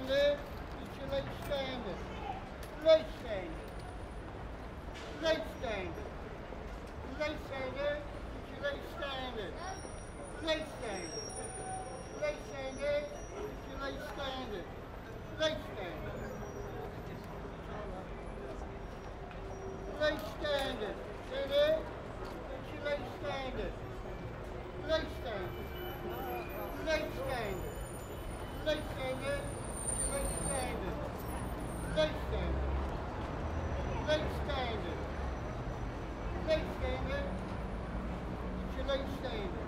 standard, it's your leg standard. Leg standard. Leg standard. Leg standard, it's your leg standard. Leg standard. Leg standard, it's your leg standard. Leg standard. Leg standard. Steady. It's your leg standard. Leg standard. Leg standard. Leg standard. It's your leg standard. Leg standard. Leg standard. Leg standard. It's your leg standard.